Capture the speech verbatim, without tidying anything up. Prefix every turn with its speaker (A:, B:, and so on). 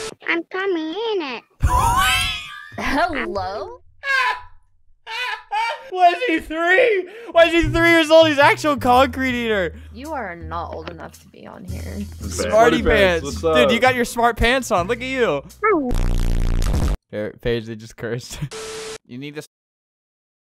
A: I'm tommyinnit.
B: Hello?
C: Why is he three? Why is he three years old? He's actual concrete eater.
B: You are not old enough to be on here.
C: Smarty pants. Dude, you got your smart pants on. Look at you. Here, Paige, they just cursed. You need to